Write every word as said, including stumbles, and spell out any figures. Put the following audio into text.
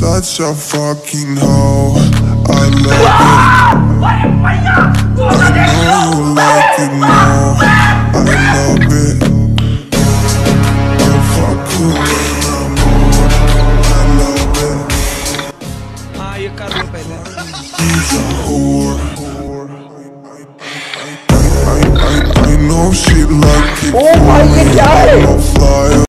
such a fucking hoe. I love it. I know you like it more. I love it. Don't fuck with me no more. I love it. हाँ ये कर लो पहले. She's a whore. I, I, I, I know she like it. Oh my God!